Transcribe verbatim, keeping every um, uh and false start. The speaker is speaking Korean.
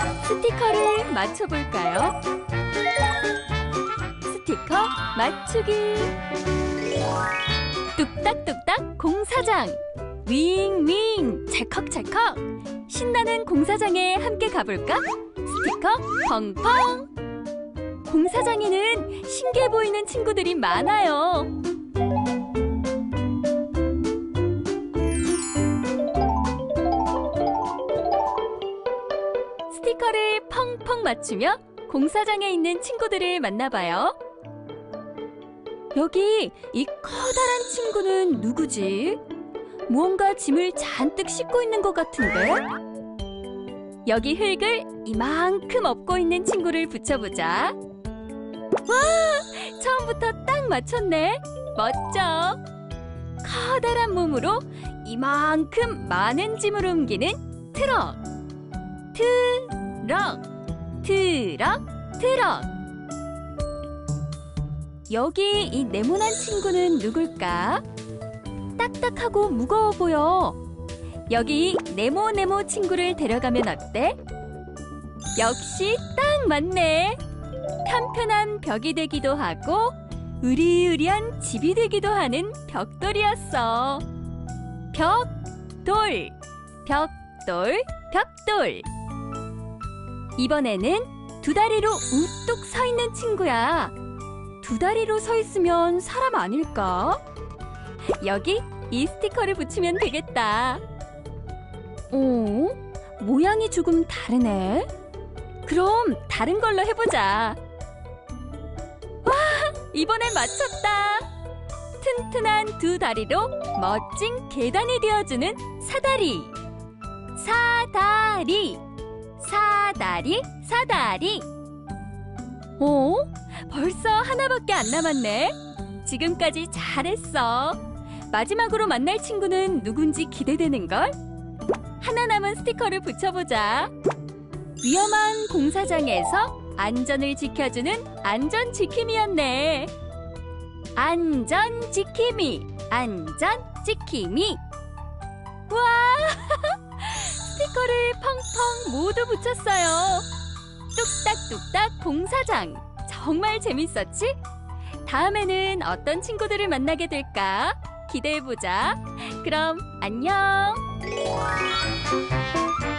스티커를 맞춰볼까요? 스티커 맞추기. 뚝딱뚝딱 공사장. 윙윙 찰컥찰컥. 신나는 공사장에 함께 가볼까? 스티커 펑펑. 공사장에는 신기해 보이는 친구들이 많아요. 스티커를 펑펑 맞추며 공사장에 있는 친구들을 만나봐요. 여기 이 커다란 친구는 누구지? 무언가 짐을 잔뜩 싣고 있는 것 같은데? 여기 흙을 이만큼 엎고 있는 친구를 붙여보자. 와! 처음부터 딱 맞췄네. 멋져! 커다란 몸으로 이만큼 많은 짐을 옮기는 트럭. 트럭, 트럭, 트럭. 여기 이 네모난 친구는 누굴까? 딱딱하고 무거워 보여. 여기 네모네모 친구를 데려가면 어때? 역시 딱 맞네. 편편한 벽이 되기도 하고 으리으리한 집이 되기도 하는 벽돌이었어. 벽돌, 벽돌, 벽돌. 이번에는 두 다리로 우뚝 서 있는 친구야. 두 다리로 서 있으면 사람 아닐까? 여기 이 스티커를 붙이면 되겠다. 어? 모양이 조금 다르네. 그럼 다른 걸로 해보자. 와! 이번엔 맞췄다. 튼튼한 두 다리로 멋진 계단이 되어주는 사다리. 사다리, 사다리, 사다리. 어? 벌써 하나밖에 안 남았네. 지금까지 잘했어. 마지막으로 만날 친구는 누군지 기대되는걸? 하나 남은 스티커를 붙여보자. 위험한 공사장에서 안전을 지켜주는 안전지킴이였네. 안전지킴이, 안전지킴이. 우와! 스티커를 펑펑 모두 붙였어요. 뚝딱뚝딱 공사장. 정말 재밌었지? 다음에는 어떤 친구들을 만나게 될까? 기대해보자. 그럼 안녕!